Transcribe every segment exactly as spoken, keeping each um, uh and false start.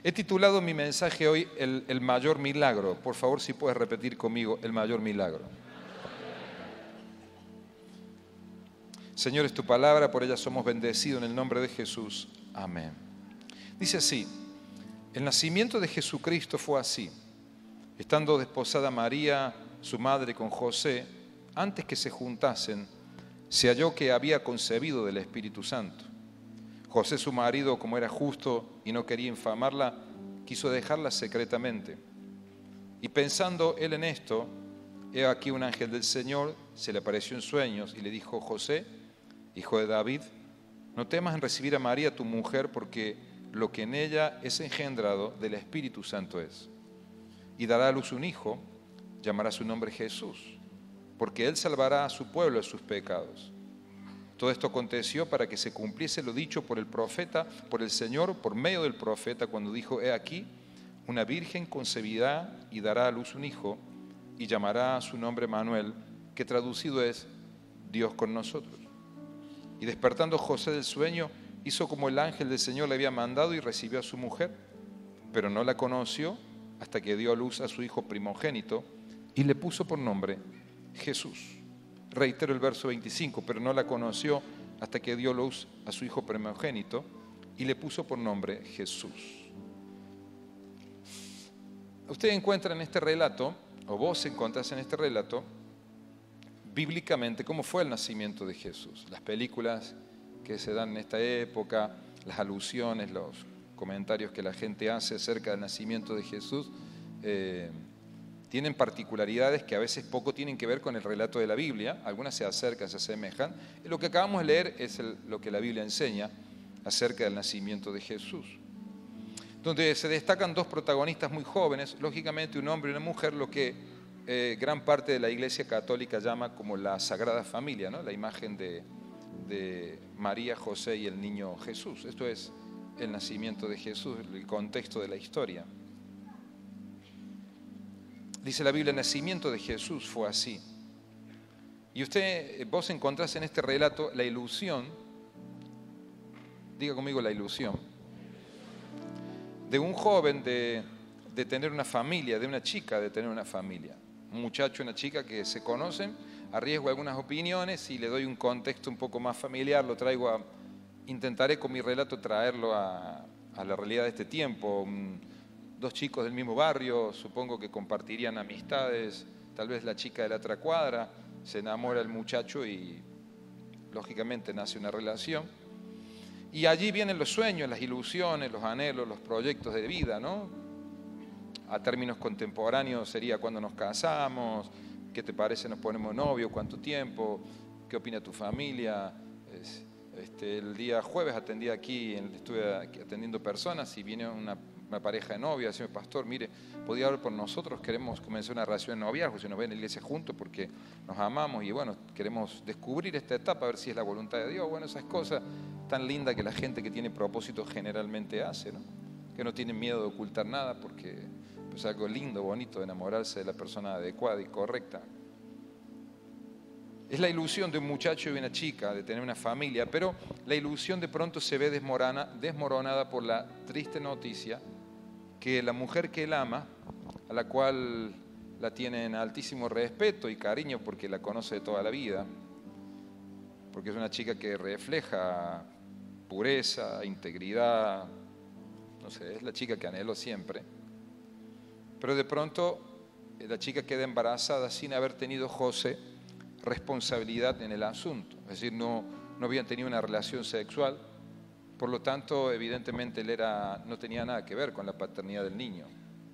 He titulado mi mensaje hoy el, el mayor milagro. Por favor, si puedes repetir conmigo, el mayor milagro. Señor, es tu palabra, por ella somos bendecidos en el nombre de Jesús. Amén. Dice así: el nacimiento de Jesucristo fue así. Estando desposada María, su madre, con José, antes que se juntasen, se halló que había concebido del Espíritu Santo. José, su marido, como era justo y no quería infamarla, quiso dejarla secretamente. Y pensando él en esto, he aquí un ángel del Señor se le apareció en sueños y le dijo: José, hijo de David, no temas en recibir a María tu mujer, porque lo que en ella es engendrado del Espíritu Santo es. Y dará a luz un hijo, llamará su nombre Jesús, porque él salvará a su pueblo de sus pecados. Todo esto aconteció para que se cumpliese lo dicho por el profeta, por el Señor, por medio del profeta, cuando dijo: he aquí, una virgen concebirá y dará a luz un hijo, y llamará a su nombre Manuel, que traducido es Dios con nosotros. Y despertando José del sueño, hizo como el ángel del Señor le había mandado y recibió a su mujer, pero no la conoció hasta que dio a luz a su hijo primogénito y le puso por nombre Jesús. Reitero el verso veinticinco, pero no la conoció hasta que dio luz a su hijo primogénito y le puso por nombre Jesús. Usted encuentra en este relato, o vos encontrás en este relato, bíblicamente cómo fue el nacimiento de Jesús. Las películas que se dan en esta época, las alusiones, los comentarios que la gente hace acerca del nacimiento de Jesús, eh, tienen particularidades que a veces poco tienen que ver con el relato de la Biblia. Algunas se acercan, se asemejan. Y lo que acabamos de leer es el, lo que la Biblia enseña acerca del nacimiento de Jesús, donde se destacan dos protagonistas muy jóvenes, lógicamente un hombre y una mujer, lo que eh, gran parte de la Iglesia Católica llama como la Sagrada Familia, ¿no? La imagen de, de María, José y el niño Jesús. Esto es el nacimiento de Jesús, el contexto de la historia. Dice la Biblia, el nacimiento de Jesús fue así. Y usted, vos encontrás en este relato la ilusión, diga conmigo la ilusión, de un joven de, de tener una familia, de una chica de tener una familia. Un muchacho y una chica que se conocen, arriesgo algunas opiniones y le doy un contexto un poco más familiar, lo traigo a, intentaré con mi relato traerlo a, a la realidad de este tiempo. Un, Dos chicos del mismo barrio, supongo que compartirían amistades, tal vez la chica de la otra cuadra, se enamora el muchacho y lógicamente nace una relación. Y allí vienen los sueños, las ilusiones, los anhelos, los proyectos de vida, ¿no? A términos contemporáneos sería cuando nos casamos, qué te parece, nos ponemos novio, cuánto tiempo, qué opina tu familia. Este, el día jueves atendí aquí, estuve atendiendo personas y viene una una pareja de novia, decime, pastor, mire, podía hablar por nosotros, queremos comenzar una relación de noviazgo, si nos ven en la iglesia juntos porque nos amamos y bueno, queremos descubrir esta etapa, a ver si es la voluntad de Dios. Bueno, esas cosas tan lindas que la gente que tiene propósito generalmente hace, ¿no? Que no tienen miedo de ocultar nada porque es algo lindo, bonito de enamorarse de la persona adecuada y correcta. Es la ilusión de un muchacho y una chica de tener una familia, pero la ilusión de pronto se ve desmorana, desmoronada por la triste noticia que la mujer que él ama, a la cual la tiene en altísimo respeto y cariño porque la conoce de toda la vida, porque es una chica que refleja pureza, integridad, no sé, es la chica que anhelo siempre, pero de pronto la chica queda embarazada sin haber tenido José responsabilidad en el asunto, es decir, no, no habían tenido una relación sexual. Por lo tanto, evidentemente, él era, no tenía nada que ver con la paternidad del niño.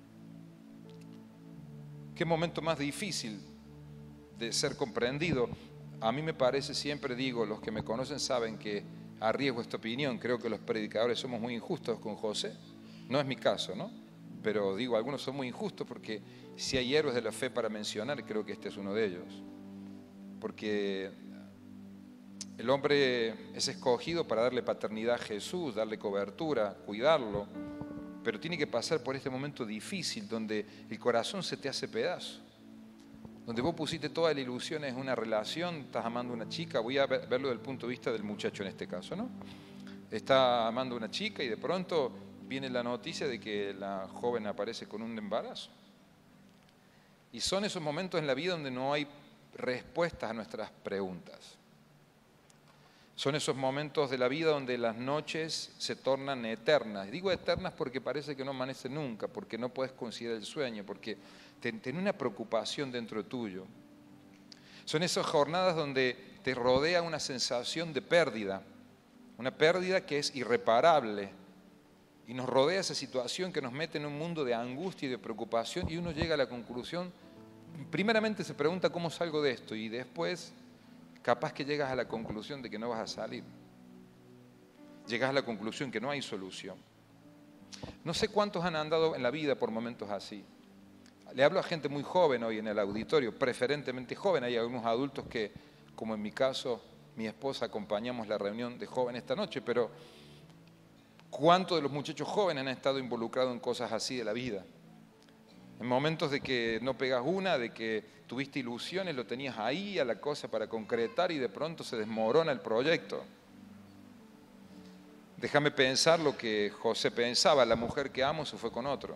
Qué momento más difícil de ser comprendido. A mí me parece, siempre digo, los que me conocen saben que arriesgo esta opinión, creo que los predicadores somos muy injustos con José. No es mi caso, ¿no? Pero digo, algunos son muy injustos porque si hay héroes de la fe para mencionar, creo que este es uno de ellos. Porque el hombre es escogido para darle paternidad a Jesús, darle cobertura, cuidarlo, pero tiene que pasar por este momento difícil donde el corazón se te hace pedazo, donde vos pusiste toda la ilusión en una relación, estás amando a una chica, voy a verlo desde el punto de vista del muchacho en este caso, ¿no? Está amando a una chica y de pronto viene la noticia de que la joven aparece con un embarazo. Y son esos momentos en la vida donde no hay respuestas a nuestras preguntas. Son esos momentos de la vida donde las noches se tornan eternas. Digo eternas porque parece que no amanece nunca, porque no puedes conciliar el sueño, porque tenés una preocupación dentro tuyo. Son esas jornadas donde te rodea una sensación de pérdida, una pérdida que es irreparable. Y nos rodea esa situación que nos mete en un mundo de angustia y de preocupación y uno llega a la conclusión, primeramente se pregunta cómo salgo de esto y después capaz que llegas a la conclusión de que no vas a salir. Llegas a la conclusión que no hay solución. No sé cuántos han andado en la vida por momentos así. Le hablo a gente muy joven hoy en el auditorio, preferentemente joven. Hay algunos adultos que, como en mi caso, mi esposa, acompañamos la reunión de jóvenes esta noche, pero ¿cuántos de los muchachos jóvenes han estado involucrados en cosas así de la vida? En momentos de que no pegas una, de que tuviste ilusiones, lo tenías ahí a la cosa para concretar y de pronto se desmorona el proyecto. Déjame pensar lo que José pensaba, la mujer que amo se fue con otro.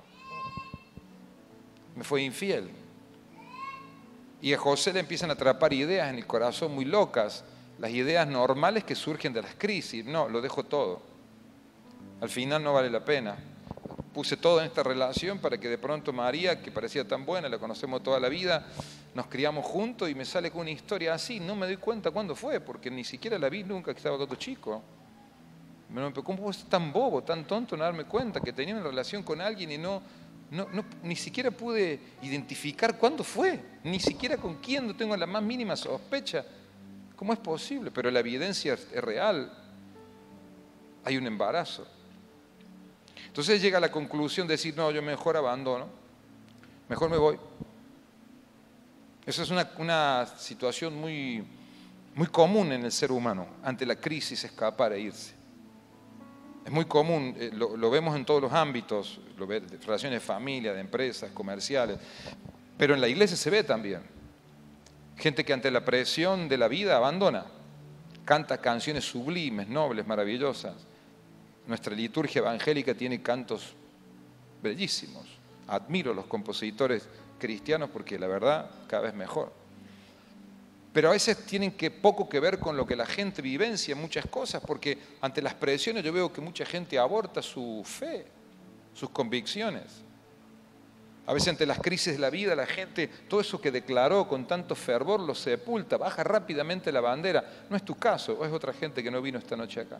Me fue infiel. Y a José le empiezan a atrapar ideas en el corazón muy locas, las ideas normales que surgen de las crisis. No, lo dejo todo. Al final no vale la pena. Puse todo en esta relación para que de pronto María, que parecía tan buena, la conocemos toda la vida, nos criamos juntos y me sale con una historia así. No me doy cuenta cuándo fue, porque ni siquiera la vi nunca que estaba todo chico. ¿Cómo puedo ser tan bobo, tan tonto, no darme cuenta que tenía una relación con alguien y no, no, no, ni siquiera pude identificar cuándo fue? Ni siquiera con quién, no tengo la más mínima sospecha. ¿Cómo es posible? Pero la evidencia es real. Hay un embarazo. Entonces llega a la conclusión de decir, no, yo mejor abandono, mejor me voy. Esa es una, una situación muy, muy común en el ser humano, ante la crisis escapar e irse. Es muy común, eh, lo, lo vemos en todos los ámbitos, lo ve, de relaciones de familia, de empresas, comerciales, pero en la iglesia se ve también. Gente que ante la presión de la vida abandona, canta canciones sublimes, nobles, maravillosas. Nuestra liturgia evangélica tiene cantos bellísimos. Admiro a los compositores cristianos porque la verdad cada vez mejor. Pero a veces tienen que poco que ver con lo que la gente vivencia en muchas cosas, porque ante las presiones yo veo que mucha gente aborta su fe, sus convicciones. A veces ante las crisis de la vida la gente, todo eso que declaró con tanto fervor lo sepulta, baja rápidamente la bandera. No es tu caso, o es otra gente que no vino esta noche acá.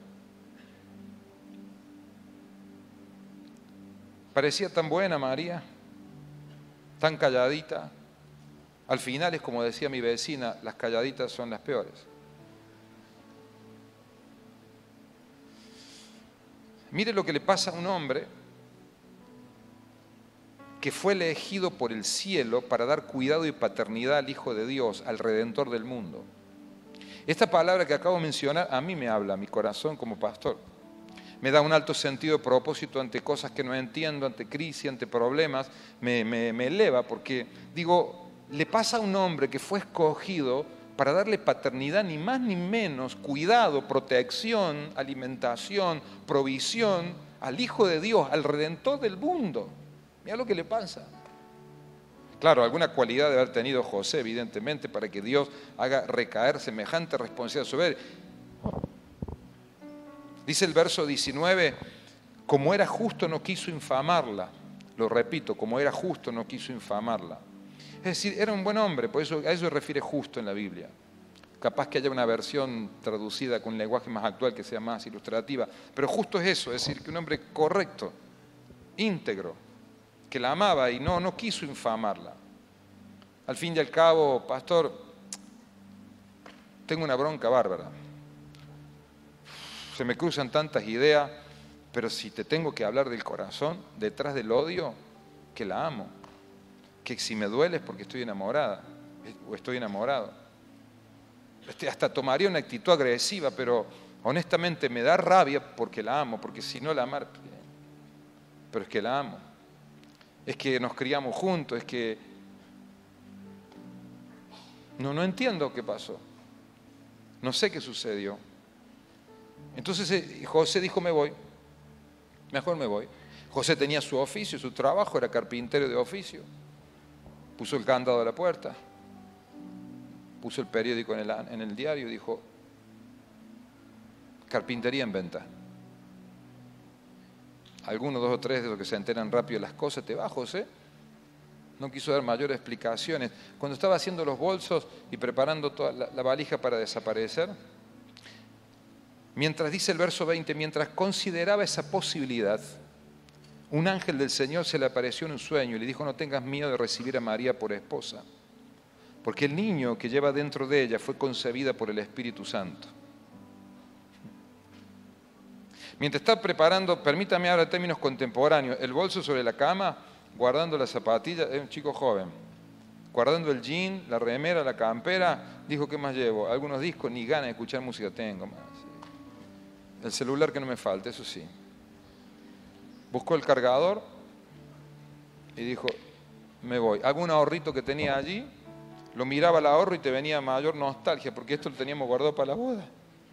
Parecía tan buena María, tan calladita. Al final es como decía mi vecina, las calladitas son las peores. Mire lo que le pasa a un hombre que fue elegido por el cielo para dar cuidado y paternidad al Hijo de Dios, al Redentor del mundo. Esta palabra que acabo de mencionar a mí me habla, a mi corazón como pastor. Me da un alto sentido de propósito ante cosas que no entiendo, ante crisis, ante problemas, me, me, me eleva porque digo, le pasa a un hombre que fue escogido para darle paternidad, ni más ni menos, cuidado, protección, alimentación, provisión al Hijo de Dios, al Redentor del mundo. Mira lo que le pasa. Claro, alguna cualidad debe haber tenido José, evidentemente, para que Dios haga recaer semejante responsabilidad sobre él. Dice el verso diecinueve, como era justo no quiso infamarla. Lo repito, como era justo no quiso infamarla. Es decir, era un buen hombre, por eso, a eso se refiere justo en la Biblia. Capaz que haya una versión traducida con un lenguaje más actual que sea más ilustrativa, pero justo es eso, es decir, que un hombre correcto, íntegro, que la amaba y no, no quiso infamarla. Al fin y al cabo, pastor, tengo una bronca bárbara. Se me cruzan tantas ideas, pero si te tengo que hablar del corazón, detrás del odio, que la amo. Que si me duele es porque estoy enamorada o estoy enamorado. Este, hasta tomaría una actitud agresiva, pero honestamente me da rabia porque la amo, porque si no la amara, pero es que la amo. Es que nos criamos juntos, es que no, no entiendo qué pasó. No sé qué sucedió. Entonces José dijo, me voy, mejor me voy. José tenía su oficio, su trabajo, era carpintero de oficio. Puso el candado a la puerta, puso el periódico en el, en el diario y dijo, carpintería en venta. Algunos, dos o tres de los que se enteran rápido de las cosas, te va, José. No quiso dar mayores explicaciones. Cuando estaba haciendo los bolsos y preparando toda la, la valija para desaparecer, mientras, dice el verso veinte, mientras consideraba esa posibilidad, un ángel del Señor se le apareció en un sueño y le dijo, no tengas miedo de recibir a María por esposa, porque el niño que lleva dentro de ella fue concebida por el Espíritu Santo. Mientras está preparando, permítame hablar de términos contemporáneos, el bolso sobre la cama, guardando las zapatillas, es un chico joven, guardando el jean, la remera, la campera, dijo, ¿qué más llevo? Algunos discos, ni ganas de escuchar música tengo más. El celular que no me falte, eso sí. Buscó el cargador y dijo, me voy. Hago un ahorrito que tenía allí, lo miraba el ahorro y te venía mayor nostalgia, porque esto lo teníamos guardado para la boda.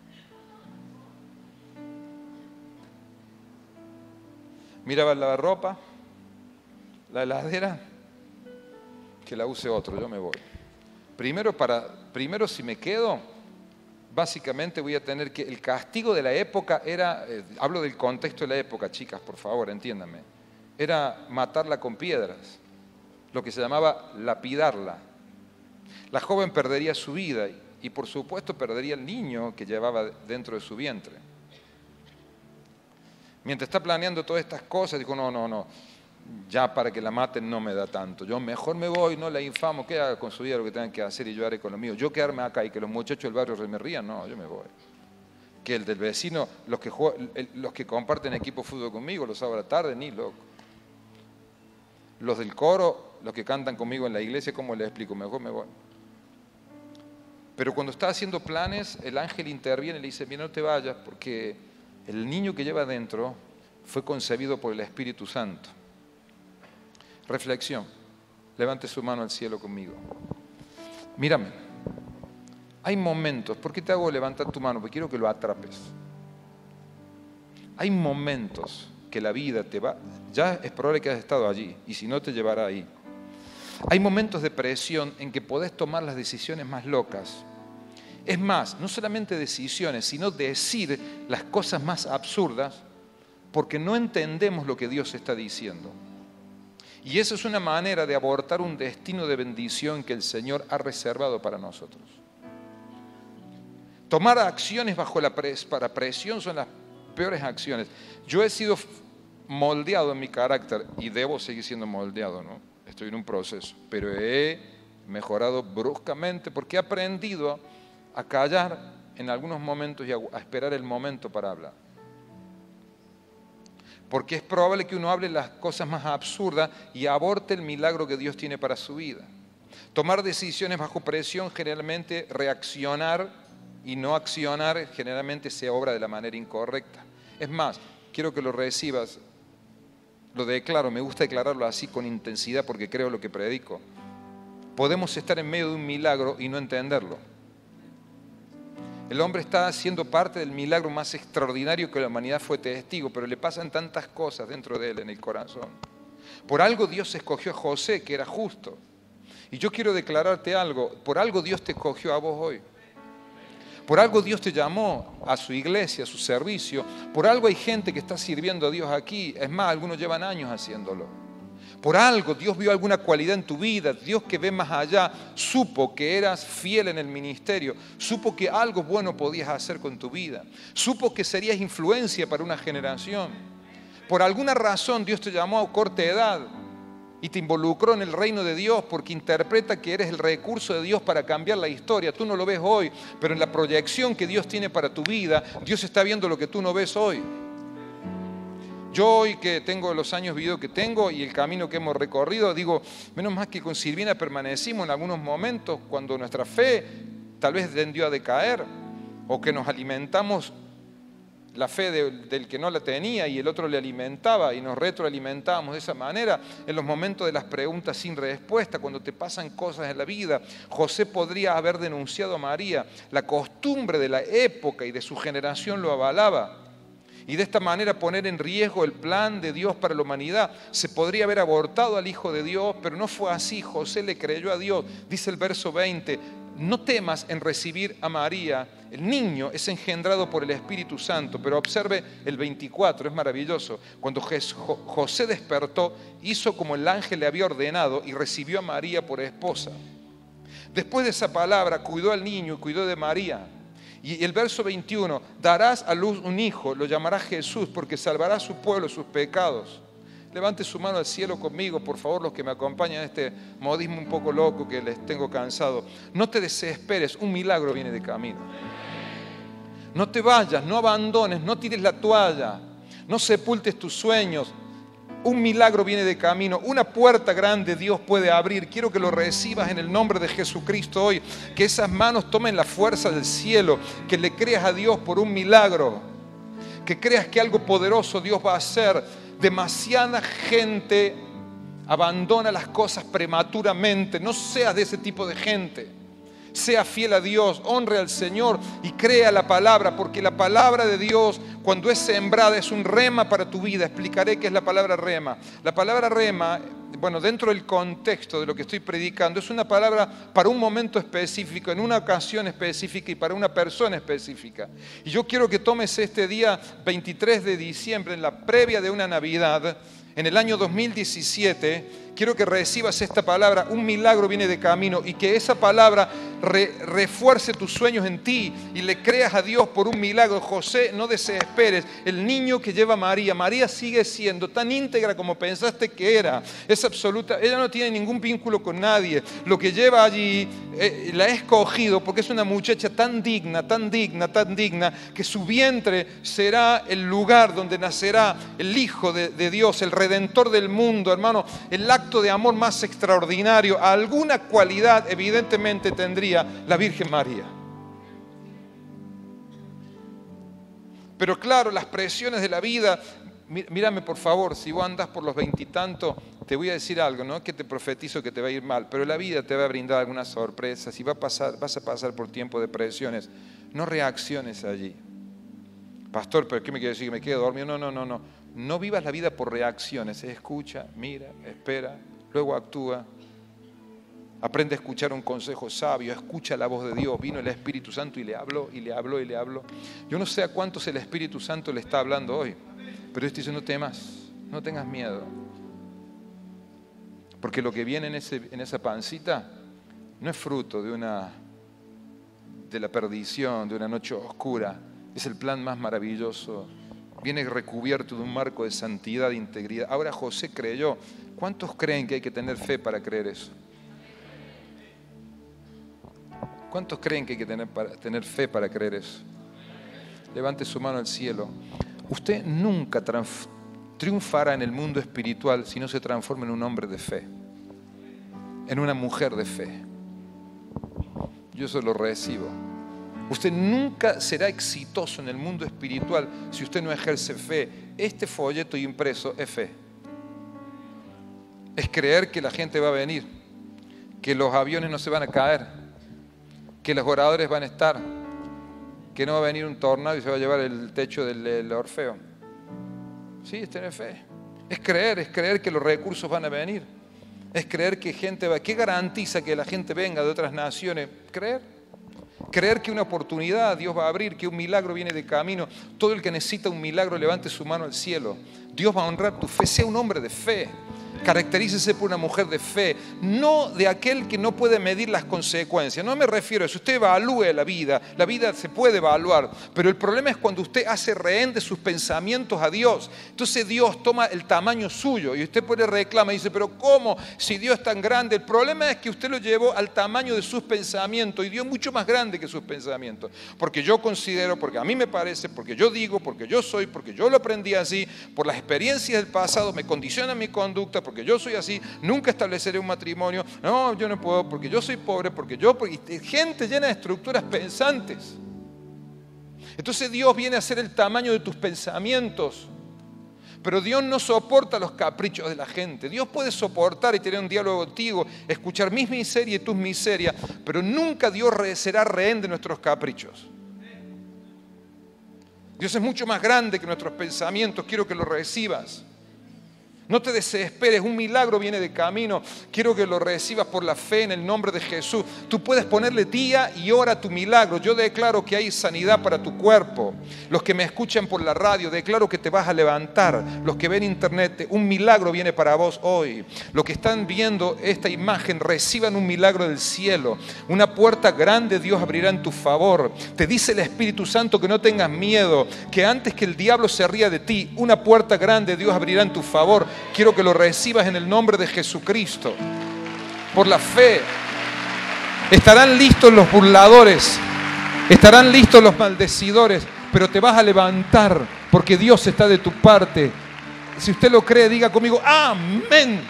Miraba el lavarropa, la heladera, que la use otro, yo me voy. Primero, para, primero si me quedo, básicamente voy a tener que, el castigo de la época era, eh, hablo del contexto de la época, chicas, por favor, entiéndanme, era matarla con piedras, lo que se llamaba lapidarla. La joven perdería su vida y, y por supuesto perdería el niño que llevaba dentro de su vientre. Mientras está planeando todas estas cosas, dijo, no, no, no, ya para que la maten no me da tanto. Yo mejor me voy, no la infamo, que haga con su vida lo que tengan que hacer y yo haré con lo mío. Yo quedarme acá y que los muchachos del barrio me rían, no, yo me voy. Que el del vecino, los que, juegan, los que comparten equipo de fútbol conmigo, los sábados a la tarde, ni loco. Los del coro, los que cantan conmigo en la iglesia, ¿cómo les explico? Mejor me voy. Pero cuando está haciendo planes, el ángel interviene y le dice, mira, no te vayas, porque el niño que lleva adentro fue concebido por el Espíritu Santo. Reflexión. Levante su mano al cielo conmigo. Mírame. Hay momentos, ¿por qué te hago levantar tu mano? Porque quiero que lo atrapes. Hay momentos que la vida te va, ya es probable que hayas estado allí, y si no te llevará ahí. Hay momentos de presión en que podés tomar las decisiones más locas. Es más, no solamente decisiones, sino decir las cosas más absurdas, porque no entendemos lo que Dios está diciendo. Y esa es una manera de abortar un destino de bendición que el Señor ha reservado para nosotros. Tomar acciones bajo la pres- para presión son las peores acciones. Yo he sido moldeado en mi carácter y debo seguir siendo moldeado, ¿no? Estoy en un proceso, pero he mejorado bruscamente porque he aprendido a callar en algunos momentos y a, a esperar el momento para hablar. Porque es probable que uno hable las cosas más absurdas y aborte el milagro que Dios tiene para su vida. Tomar decisiones bajo presión, generalmente reaccionar y no accionar, generalmente se obra de la manera incorrecta. Es más, quiero que lo recibas, lo declaro, me gusta declararlo así con intensidad porque creo lo que predico. Podemos estar en medio de un milagro y no entenderlo. El hombre está siendo parte del milagro más extraordinario que la humanidad fue testigo, pero le pasan tantas cosas dentro de él, en el corazón. Por algo Dios escogió a José, que era justo. Y yo quiero declararte algo, por algo Dios te escogió a vos hoy. Por algo Dios te llamó a su iglesia, a su servicio. Por algo hay gente que está sirviendo a Dios aquí. Es más, algunos llevan años haciéndolo. Por algo Dios vio alguna cualidad en tu vida. Dios, que ve más allá, supo que eras fiel en el ministerio. Supo que algo bueno podías hacer con tu vida. Supo que serías influencia para una generación. Por alguna razón Dios te llamó a corta edad y te involucró en el reino de Dios porque interpreta que eres el recurso de Dios para cambiar la historia. Tú no lo ves hoy, pero en la proyección que Dios tiene para tu vida, Dios está viendo lo que tú no ves hoy. Yo hoy que tengo los años vividos que tengo y el camino que hemos recorrido, digo, menos más que con Silvina permanecimos en algunos momentos cuando nuestra fe tal vez tendió a decaer o que nos alimentamos la fe de, del que no la tenía y el otro le alimentaba y nos retroalimentábamos de esa manera en los momentos de las preguntas sin respuesta, cuando te pasan cosas en la vida. José podría haber denunciado a María, la costumbre de la época y de su generación lo avalaba. y de esta manera poner en riesgo el plan de Dios para la humanidad. Se podría haber abortado al Hijo de Dios, pero no fue así. José le creyó a Dios. Dice el verso veinte, no temas en recibir a María. El niño es engendrado por el Espíritu Santo. Pero observe el veinticuatro, es maravilloso. Cuando José despertó, hizo como el ángel le había ordenado y recibió a María por esposa. Después de esa palabra, cuidó al niño y cuidó de María. Y el verso veintiuno, darás a luz un hijo, lo llamará Jesús, porque salvará a su pueblo, sus pecados. Levante su mano al cielo conmigo, por favor, los que me acompañan en este modismo un poco loco que les tengo cansado. No te desesperes, un milagro viene de camino. No te vayas, no abandones, no tires la toalla, no sepultes tus sueños. Un milagro viene de camino, una puerta grande Dios puede abrir. Quiero que lo recibas en el nombre de Jesucristo hoy, que esas manos tomen la fuerza del cielo, que le creas a Dios por un milagro, que creas que algo poderoso Dios va a hacer. Demasiada gente abandona las cosas prematuramente. No seas de ese tipo de gente. Sea fiel a Dios, honre al Señor y crea la palabra, porque la palabra de Dios, cuando es sembrada, es un rema para tu vida. Explicaré qué es la palabra rema. La palabra rema, bueno, dentro del contexto de lo que estoy predicando, es una palabra para un momento específico, en una ocasión específica y para una persona específica. Y yo quiero que tomes este día veintitrés de diciembre, en la previa de una Navidad, en el año dos mil diecisiete, quiero que recibas esta palabra, un milagro viene de camino, y que esa palabra re, refuerce tus sueños en ti y le creas a Dios por un milagro. José, no desesperes, el niño que lleva María, María sigue siendo tan íntegra como pensaste que era, es absoluta, ella no tiene ningún vínculo con nadie, lo que lleva allí, eh, la ha escogido porque es una muchacha tan digna, tan digna, tan digna, que su vientre será el lugar donde nacerá el Hijo de, de Dios, el Redentor del mundo, hermano. El acto de amor más extraordinario, alguna cualidad evidentemente tendría la Virgen María. Pero claro, las presiones de la vida, mírame por favor, si vos andas por los veintitantos, te voy a decir algo, no que te profetizo que te va a ir mal, pero la vida te va a brindar algunas sorpresas y va a pasar, vas a pasar por tiempo de presiones. No reacciones allí. Pastor, ¿pero qué me quiere decir? ¿Que me quedo dormido? No, no, no, no. No vivas la vida por reacciones. Escucha, mira, espera, luego actúa. Aprende a escuchar un consejo sabio, escucha la voz de Dios. Vino el Espíritu Santo y le habló, y le habló, y le habló. Yo no sé a cuántos el Espíritu Santo le está hablando hoy, pero Dios te dice, no temas, no tengas miedo. Porque lo que viene en, ese, en esa pancita no es fruto de, una, de la perdición, de una noche oscura. Es el plan más maravilloso. Viene recubierto de un marco de santidad e integridad. Ahora José creyó. ¿Cuántos creen que hay que tener fe para creer eso? ¿Cuántos creen que hay que tener, para, tener fe para creer eso? Levante su mano al cielo. Usted nunca triunfará en el mundo espiritual si no se transforma en un hombre de fe, en una mujer de fe. Yo eso lo recibo. Usted nunca será exitoso en el mundo espiritual si usted no ejerce fe. Este folleto impreso es fe. Es creer que la gente va a venir, que los aviones no se van a caer, que los oradores van a estar, que no va a venir un tornado y se va a llevar el techo del, del Orfeo. Sí, es tener fe. Es creer, es creer que los recursos van a venir. Es creer que gente va... ¿Qué garantiza que la gente venga de otras naciones? Creer. Creer que una oportunidad Dios va a abrir, que un milagro viene de camino. Todo el que necesita un milagro levante su mano al cielo. Dios va a honrar tu fe. Sea un hombre de fe. Caracterícese por una mujer de fe, no de aquel que no puede medir las consecuencias. No me refiero a eso. Usted evalúe la vida, la vida se puede evaluar, pero el problema es cuando usted hace rehén de sus pensamientos a Dios. Entonces Dios toma el tamaño suyo y usted puede reclamar y dice, pero ¿cómo? Si Dios es tan grande. El problema es que usted lo llevó al tamaño de sus pensamientos y Dios es mucho más grande que sus pensamientos. Porque yo considero, porque a mí me parece, porque yo digo, porque yo soy, porque yo lo aprendí así, por las experiencias del pasado me condiciona mi conducta, porque yo soy así, nunca estableceré un matrimonio, no, yo no puedo, porque yo soy pobre, porque yo, porque gente llena de estructuras pensantes. Entonces Dios viene a ser el tamaño de tus pensamientos, pero Dios no soporta los caprichos de la gente. Dios puede soportar y tener un diálogo contigo, escuchar mis miserias y tus miserias, pero nunca Dios será rehén de nuestros caprichos. Dios es mucho más grande que nuestros pensamientos. Quiero que lo recibas. No te desesperes, un milagro viene de camino. Quiero que lo recibas por la fe en el nombre de Jesús. Tú puedes ponerle día y hora a tu milagro. Yo declaro que hay sanidad para tu cuerpo. Los que me escuchan por la radio, declaro que te vas a levantar. Los que ven internet, un milagro viene para vos hoy. Los que están viendo esta imagen, reciban un milagro del cielo. Una puerta grande Dios abrirá en tu favor. Te dice el Espíritu Santo que no tengas miedo, que antes que el diablo se ría de ti, una puerta grande Dios abrirá en tu favor. Quiero que lo recibas en el nombre de Jesucristo. Por la fe. Estarán listos los burladores. Estarán listos los maldecidores. Pero te vas a levantar porque Dios está de tu parte. Si usted lo cree, diga conmigo, amén.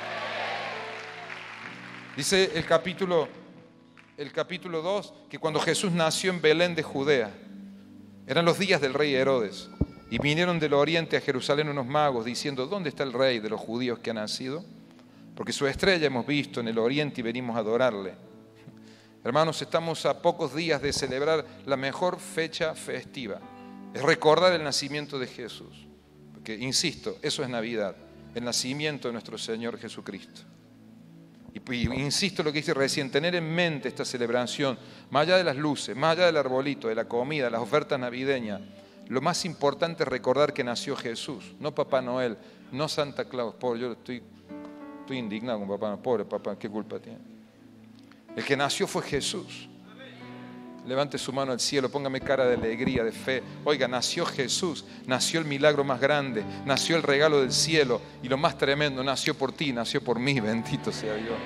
Dice el capítulo, el capítulo dos, que cuando Jesús nació en Belén de Judea, eran los días del rey Herodes. Y vinieron del oriente a Jerusalén unos magos diciendo, ¿dónde está el rey de los judíos que ha nacido? Porque su estrella hemos visto en el oriente y venimos a adorarle. Hermanos, estamos a pocos días de celebrar la mejor fecha festiva. Es recordar el nacimiento de Jesús. Porque, insisto, eso es Navidad, el nacimiento de nuestro Señor Jesucristo. Y, y insisto lo que dice recién, tener en mente esta celebración, más allá de las luces, más allá del arbolito, de la comida, las ofertas navideñas. Lo más importante es recordar que nació Jesús, no Papá Noel, no Santa Claus. Pobre, yo estoy, estoy indignado con Papá Noel. Pobre papá, ¿qué culpa tiene? El que nació fue Jesús. Levante su mano al cielo, póngame cara de alegría, de fe. Oiga, nació Jesús, nació el milagro más grande, nació el regalo del cielo. Y lo más tremendo, nació por ti, nació por mí, bendito sea Dios.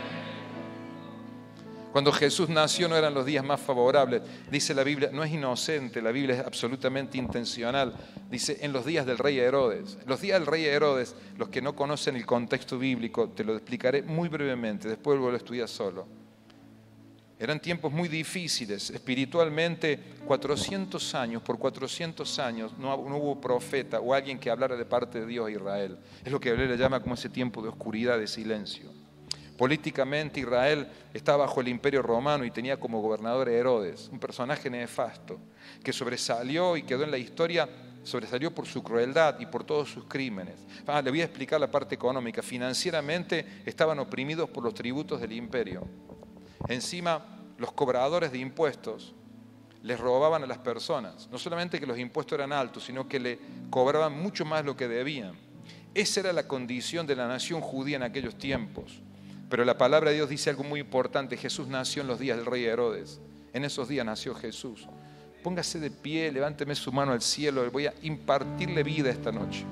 Cuando Jesús nació no eran los días más favorables. Dice la Biblia, no es inocente, la Biblia es absolutamente intencional. Dice, en los días del rey Herodes. Los días del rey Herodes, los que no conocen el contexto bíblico, te lo explicaré muy brevemente, después lo estudias solo. Eran tiempos muy difíciles, espiritualmente, cuatrocientos años, por cuatrocientos años no, no hubo profeta o alguien que hablara de parte de Dios a Israel. Es lo que la Biblia llama como ese tiempo de oscuridad, de silencio. Políticamente Israel estaba bajo el imperio romano y tenía como gobernador a Herodes, un personaje nefasto que sobresalió y quedó en la historia, sobresalió por su crueldad y por todos sus crímenes. Ah, le voy a explicar la parte económica. Financieramente estaban oprimidos por los tributos del imperio. Encima, los cobradores de impuestos les robaban a las personas. No solamente que los impuestos eran altos, sino que le cobraban mucho más lo que debían. Esa era la condición de la nación judía en aquellos tiempos. Pero la palabra de Dios dice algo muy importante. Jesús nació en los días del rey Herodes. En esos días nació Jesús. Póngase de pie, levánteme su mano al cielo. Voy a impartirle vida esta noche.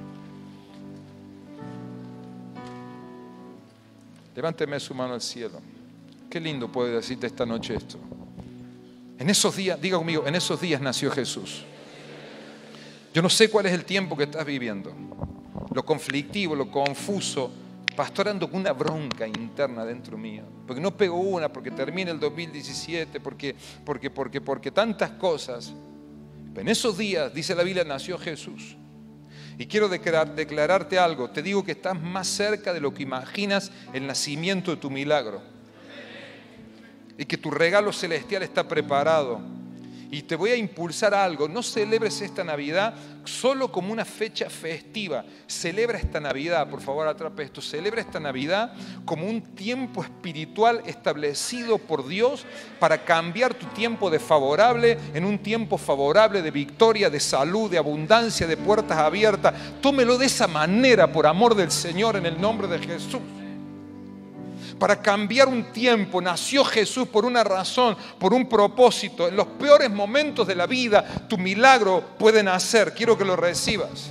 Levánteme su mano al cielo. Qué lindo puede decirte esta noche esto. En esos días, diga conmigo, en esos días nació Jesús. Yo no sé cuál es el tiempo que estás viviendo. Lo conflictivo, lo confuso. Pastor, ando con una bronca interna dentro mío, porque no pego una, porque termina el dos mil diecisiete, porque, porque, porque, porque tantas cosas. Pero en esos días, dice la Biblia, nació Jesús. Y quiero declarar, declararte algo. Te digo que estás más cerca de lo que imaginas el nacimiento de tu milagro. Y que tu regalo celestial está preparado. Y te voy a impulsar a algo. No celebres esta Navidad solo como una fecha festiva. Celebra esta Navidad, por favor atrape esto. Celebra esta Navidad como un tiempo espiritual establecido por Dios para cambiar tu tiempo de favorable en un tiempo favorable de victoria, de salud, de abundancia, de puertas abiertas. Tómelo de esa manera, por amor del Señor, en el nombre de Jesús. Para cambiar un tiempo, nació Jesús por una razón, por un propósito. En los peores momentos de la vida, tu milagro puede nacer. Quiero que lo recibas.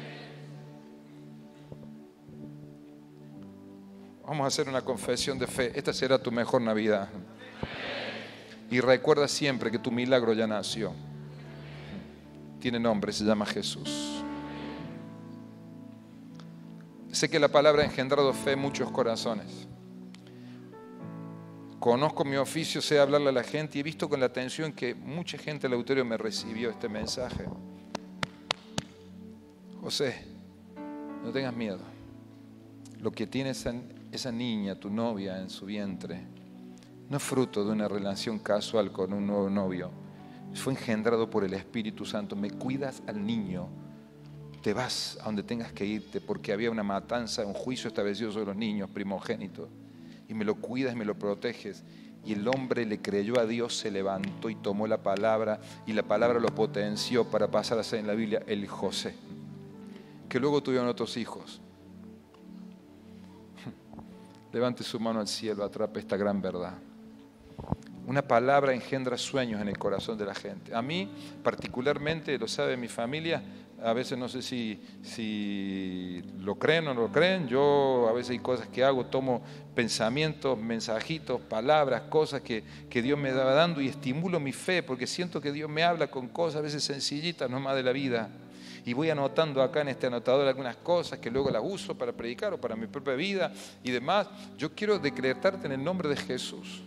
Vamos a hacer una confesión de fe. Esta será tu mejor Navidad. Y recuerda siempre que tu milagro ya nació. Tiene nombre, se llama Jesús. Sé que la palabra ha engendrado fe en muchos corazones. Conozco mi oficio, sé hablarle a la gente y he visto con la atención que mucha gente del auditorio me recibió este mensaje. José, no tengas miedo. Lo que tiene esa, esa niña, tu novia, en su vientre, no es fruto de una relación casual con un nuevo novio. fue engendrado por el Espíritu Santo. Me cuidas al niño, te vas a donde tengas que irte, porque había una matanza, un juicio establecido sobre los niños primogénitos, y me lo cuidas y me lo proteges. Y el hombre le creyó a Dios, se levantó y tomó la palabra, y la palabra lo potenció para pasar a ser en la Biblia el José, que luego tuvieron otros hijos. Levante su mano al cielo, atrape esta gran verdad. Una palabra engendra sueños en el corazón de la gente. A mí, particularmente, lo sabe mi familia, a veces no sé si, si lo creen o no lo creen. Yo a veces hay cosas que hago, tomo pensamientos, mensajitos, palabras, cosas que, que Dios me va dando y estimulo mi fe, porque siento que Dios me habla con cosas a veces sencillitas, no más de la vida. Y voy anotando acá en este anotador algunas cosas que luego las uso para predicar o para mi propia vida y demás. Yo quiero decretarte en el nombre de Jesús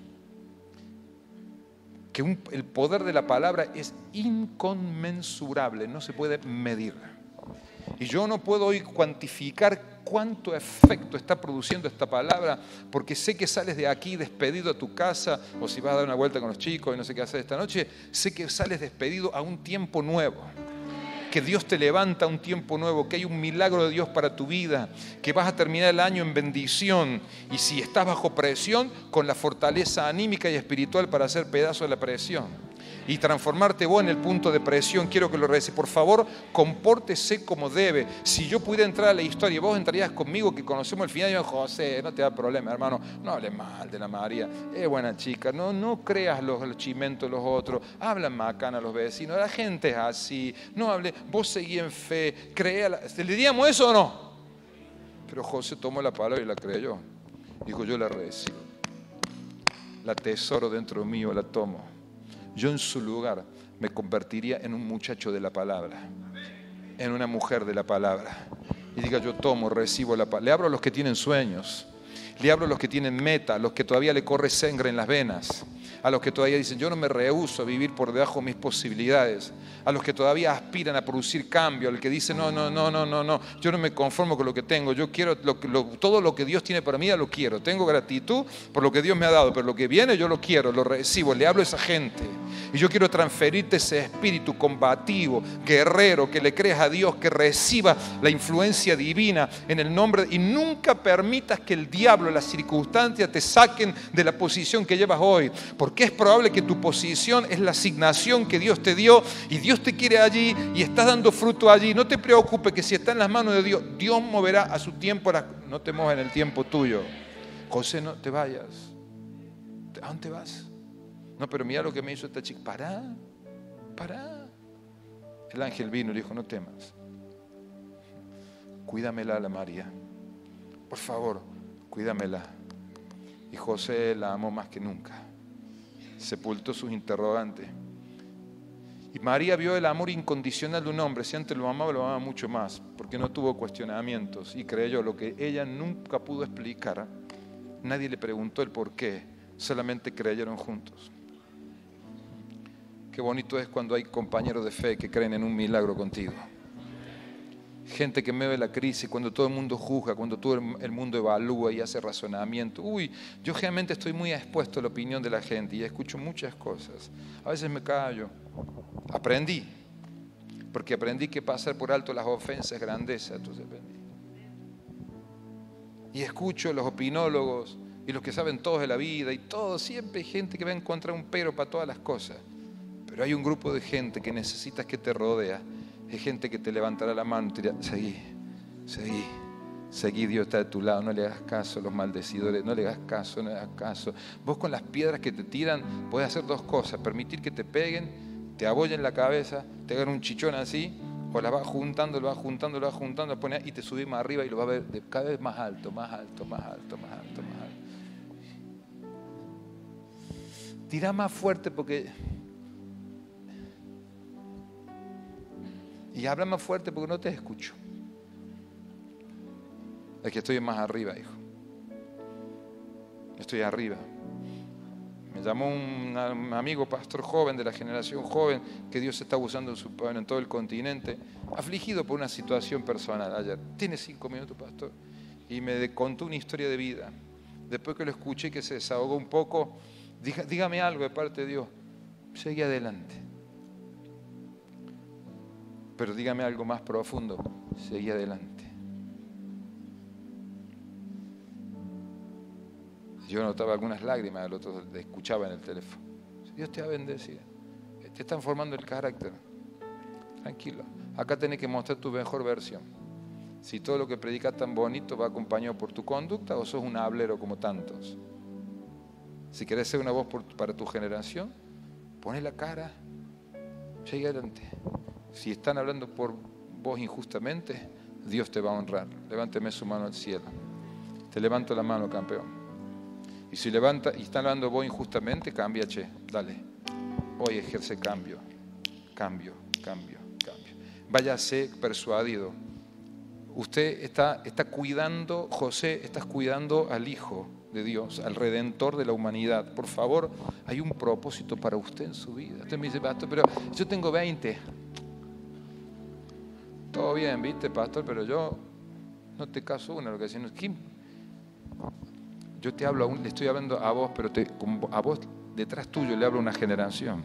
que un, el poder de la palabra es inconmensurable, no se puede medir. Y yo no puedo hoy cuantificar cuánto efecto está produciendo esta palabra, porque sé que sales de aquí despedido a tu casa, o si vas a dar una vuelta con los chicos y no sé qué hacer esta noche, sé que sales despedido a un tiempo nuevo. Que Dios te levanta a un tiempo nuevo, que hay un milagro de Dios para tu vida, que vas a terminar el año en bendición, y si estás bajo presión, con la fortaleza anímica y espiritual para hacer pedazo de la presión y transformarte vos en el punto de presión. Quiero que lo recibas. Por favor, compórtese como debe. Si yo pudiera entrar a la historia, vos entrarías conmigo, que conocemos el final, y yo, José, no te da problema, hermano, no hables mal de la María, es buena chica, no, no creas los, los chimentos de los otros, hablan macana los vecinos, la gente es así, no hable, vos seguí en fe, crea, ¿le diríamos eso o no? Pero José tomó la palabra y la creyó, dijo, yo la recibo, la tesoro dentro mío, la tomo. Yo en su lugar me convertiría en un muchacho de la palabra, en una mujer de la palabra. Y diga, yo tomo, recibo la palabra. Le hablo a los que tienen sueños, le hablo a los que tienen meta, a los que todavía le corre sangre en las venas, a los que todavía dicen, yo no me rehúso a vivir por debajo de mis posibilidades, a los que todavía aspiran a producir cambio, al que dice, no, no, no, no, no, no, yo no me conformo con lo que tengo, yo quiero lo, lo, todo lo que Dios tiene para mí, ya lo quiero, tengo gratitud por lo que Dios me ha dado, pero lo que viene yo lo quiero, lo recibo, le hablo a esa gente. Y yo quiero transferirte ese espíritu combativo, guerrero, que le creas a Dios, que reciba la influencia divina en el nombre, y nunca permitas que el diablo, las circunstancias te saquen de la posición que llevas hoy, porque es probable que tu posición es la asignación que Dios te dio y Dios te quiere allí y estás dando fruto allí. No te preocupes, que si está en las manos de Dios, Dios moverá a su tiempo, no te muevas en el tiempo tuyo. José, no te vayas. ¿A dónde vas? No, pero mira lo que me hizo esta chica. Pará, pará. El ángel vino y le dijo, no temas. Cuídamela a la María. Por favor, cuídamela. Y José la amó más que nunca. Sepultó sus interrogantes. Y María vio el amor incondicional de un hombre. Si antes lo amaba, lo amaba mucho más, porque no tuvo cuestionamientos y creyó lo que ella nunca pudo explicar. Nadie le preguntó el por qué, solamente creyeron juntos. Qué bonito es cuando hay compañeros de fe que creen en un milagro contigo. Gente que me ve la crisis, cuando todo el mundo juzga, cuando todo el mundo evalúa y hace razonamiento. Uy, yo generalmente estoy muy expuesto a la opinión de la gente y escucho muchas cosas. A veces me callo. Aprendí, porque aprendí que pasar por alto las ofensas es grandeza, entonces aprendí. Y escucho los opinólogos y los que saben todos de la vida y todo, siempre hay gente que va a encontrar un pero para todas las cosas. Pero hay un grupo de gente que necesitas que te rodea. Hay gente que te levantará la mano y te dirá, seguí, seguí, seguí, Dios está de tu lado, no le hagas caso a los maldecidores, no le hagas caso, no le hagas caso. Vos con las piedras que te tiran puedes hacer dos cosas, permitir que te peguen, te abollen la cabeza, te hagan un chichón así, o las vas juntando, lo vas juntando, lo vas juntando, lo pones y te subís más arriba y lo vas a ver de cada vez más alto, más alto, más alto, más alto, más alto. Tira más fuerte porque... Y habla más fuerte porque no te escucho. Es que estoy más arriba, hijo. Estoy arriba. Me llamó un amigo pastor joven de la generación joven que Dios está usando en, su, en todo el continente, afligido por una situación personal ayer. Tiene cinco minutos, pastor. Y me contó una historia de vida. Después que lo escuché, que se desahogó un poco, dígame algo de parte de Dios. Seguí adelante. Pero dígame algo más profundo. Seguí adelante. Yo notaba algunas lágrimas, el otro le escuchaba en el teléfono. Dios te ha bendecido. Te están formando el carácter. Tranquilo. Acá tenés que mostrar tu mejor versión. Si todo lo que predicas tan bonito va acompañado por tu conducta o sos un hablero como tantos. Si querés ser una voz por, para tu generación, poné la cara, sigue adelante. Si están hablando por vos injustamente, Dios te va a honrar. Levánteme su mano al cielo. Te levanto la mano, campeón. Y si levanta y están hablando vos injustamente, cambia, che, dale. Hoy ejerce cambio, cambio, cambio, cambio. Váyase persuadido. Usted está, está cuidando, José, estás cuidando al Hijo de Dios, al Redentor de la humanidad. Por favor, hay un propósito para usted en su vida. Usted me dice, pastor, pero yo tengo veinte. Todo bien, viste, pastor, pero yo no te caso una, lo que decimos, ¿quién? Yo te hablo, le estoy hablando a vos, pero te, a vos detrás tuyo le hablo a una generación.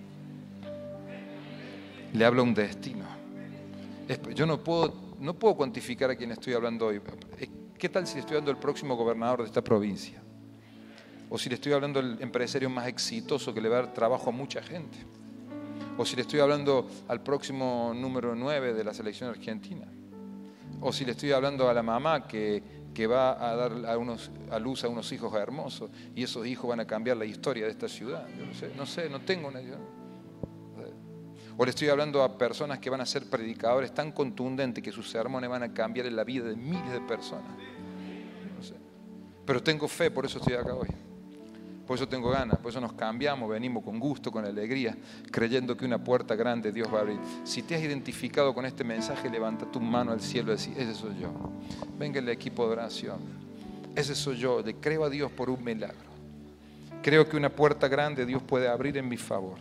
Le hablo a un destino. Yo no puedo, no puedo cuantificar a quién estoy hablando hoy. ¿Qué tal si le estoy hablando al próximo gobernador de esta provincia? O si le estoy hablando al empresario más exitoso que le va a dar trabajo a mucha gente. O si le estoy hablando al próximo número nueve de la selección argentina. O si le estoy hablando a la mamá que, que va a dar a, unos, a luz a unos hijos hermosos y esos hijos van a cambiar la historia de esta ciudad. Yo no sé, no sé, no tengo una idea. O le estoy hablando a personas que van a ser predicadores tan contundentes que sus sermones van a cambiar en la vida de miles de personas. No sé. Pero tengo fe, por eso estoy acá hoy. Por eso tengo ganas, por eso nos cambiamos, venimos con gusto, con alegría, creyendo que una puerta grande Dios va a abrir. Si te has identificado con este mensaje, levanta tu mano al cielo y decís, ese soy yo. Venga el equipo de oración. Ese soy yo, le creo a Dios por un milagro. Creo que una puerta grande Dios puede abrir en mi favor.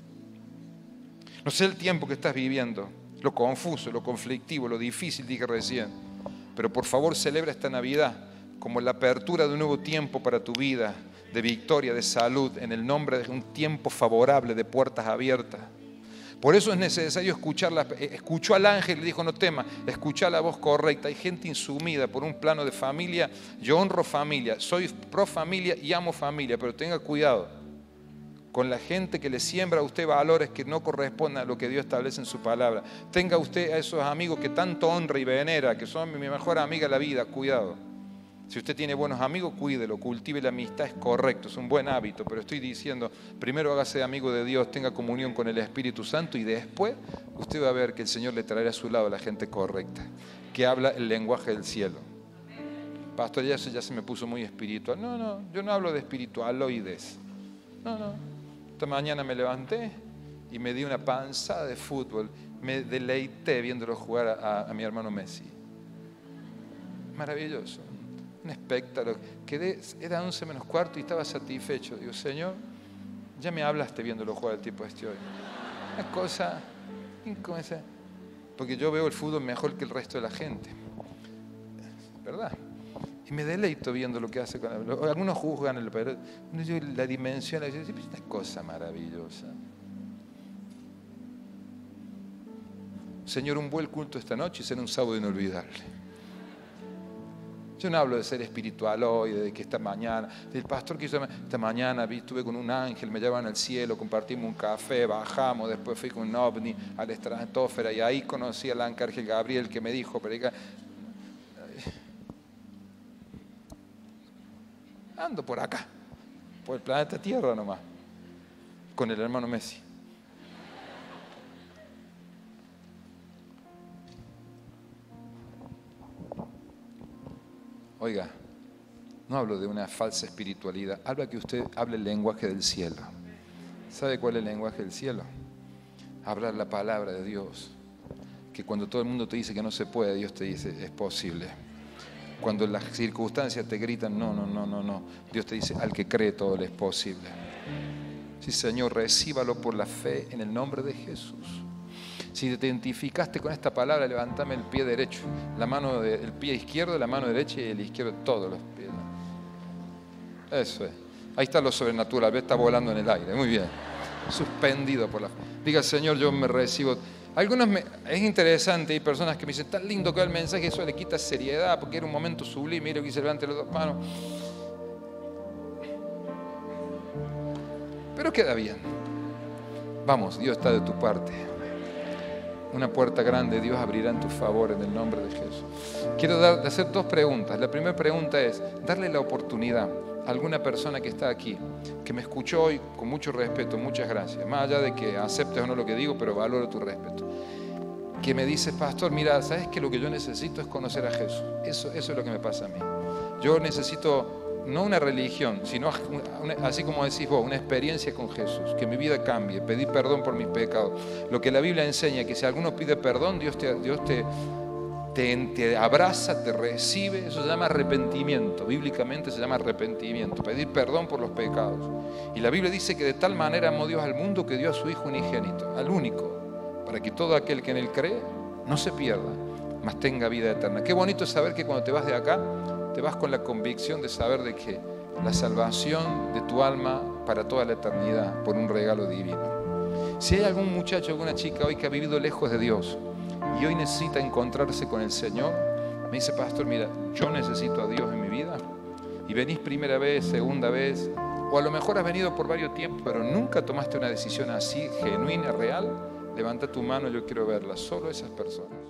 No sé el tiempo que estás viviendo, lo confuso, lo conflictivo, lo difícil, dije recién. Pero por favor celebra esta Navidad como la apertura de un nuevo tiempo para tu vida, de victoria, de salud, en el nombre de un tiempo favorable, de puertas abiertas. Por eso es necesario escucharla. Escuchó al ángel y le dijo, no temas, escucha la voz correcta. Hay gente insumida por un plano de familia. Yo honro familia, soy pro familia y amo familia, pero tenga cuidado con la gente que le siembra a usted valores que no corresponden a lo que Dios establece en su palabra. Tenga usted a esos amigos que tanto honra y venera, que son mi mejor amiga de la vida, cuidado. Si usted tiene buenos amigos, cuídelo, cultive la amistad, es correcto, es un buen hábito, pero estoy diciendo, primero hágase amigo de Dios, tenga comunión con el Espíritu Santo y después usted va a ver que el Señor le traerá a su lado a la gente correcta, que habla el lenguaje del cielo. Pastor, ya se, ya se me puso muy espiritual. No, no, yo no hablo de espiritualoides. No, no. Esta mañana me levanté y me di una panzada de fútbol, me deleité viéndolo jugar a, a mi hermano Messi. Maravilloso. Un espectáculo. Quedé, era once menos cuarto y estaba satisfecho. Digo, Señor, ya me hablaste viéndolo jugar al tipo este hoy. Una cosa, porque yo veo el fútbol mejor que el resto de la gente, ¿verdad? Y me deleito viendo lo que hace con el, algunos juzgan el, pero la dimensión, es una cosa maravillosa. Señor, un buen culto esta noche y será un sábado inolvidable. Yo no hablo de ser espiritual hoy, de que esta mañana, del pastor que hizo esta mañana, estuve con un ángel, me llevaban al cielo, compartimos un café, bajamos, después fui con un ovni a la estratosfera y ahí conocí al ángel Gabriel que me dijo, predica. Ando por acá, por el planeta Tierra nomás, con el hermano Messi. Oiga, no hablo de una falsa espiritualidad, habla que usted hable el lenguaje del cielo. ¿Sabe cuál es el lenguaje del cielo? Hablar la palabra de Dios, que cuando todo el mundo te dice que no se puede, Dios te dice, es posible. Cuando las circunstancias te gritan, no, no, no, no, no, Dios te dice, al que cree todo le es posible. Sí, Señor, recíbalo por la fe en el nombre de Jesús. Si te identificaste con esta palabra, levántame el pie derecho, la mano de, el pie izquierdo, la mano derecha y el izquierdo, todos los pies. Eso es. Ahí está lo sobrenatural, ve, está volando en el aire. Muy bien. Suspendido por la fe. Diga, Señor, yo me recibo. Algunos me, es interesante, hay personas que me dicen, tan lindo que el mensaje, eso le quita seriedad, porque era un momento sublime, mira que se levante las dos manos. Pero queda bien. Vamos, Dios está de tu parte. Una puerta grande Dios abrirá en tu favor en el nombre de Jesús. Quiero dar, hacer dos preguntas. La primera pregunta es darle la oportunidad a alguna persona que está aquí, que me escuchó hoy con mucho respeto, muchas gracias, más allá de que aceptes o no lo que digo, pero valoro tu respeto, que me dice, pastor, mira, ¿sabes que lo que yo necesito es conocer a Jesús? Eso, eso es lo que me pasa a mí. Yo necesito no una religión, sino, una, así como decís vos, una experiencia con Jesús, que mi vida cambie, pedir perdón por mis pecados. Lo que la Biblia enseña, que si alguno pide perdón, Dios te, Dios te, te, te abraza, te recibe. Eso se llama arrepentimiento, bíblicamente se llama arrepentimiento, pedir perdón por los pecados. Y la Biblia dice que de tal manera amó Dios al mundo que dio a su Hijo unigénito, al único, para que todo aquel que en Él cree no se pierda, mas tenga vida eterna. Qué bonito es saber que cuando te vas de acá, te vas con la convicción de saber de que la salvación de tu alma para toda la eternidad por un regalo divino. Si hay algún muchacho, alguna chica hoy que ha vivido lejos de Dios y hoy necesita encontrarse con el Señor, me dice, pastor, mira, yo necesito a Dios en mi vida, y venís primera vez, segunda vez, o a lo mejor has venido por varios tiempos, pero nunca tomaste una decisión así, genuina, real, levanta tu mano, yo quiero verla, solo esas personas.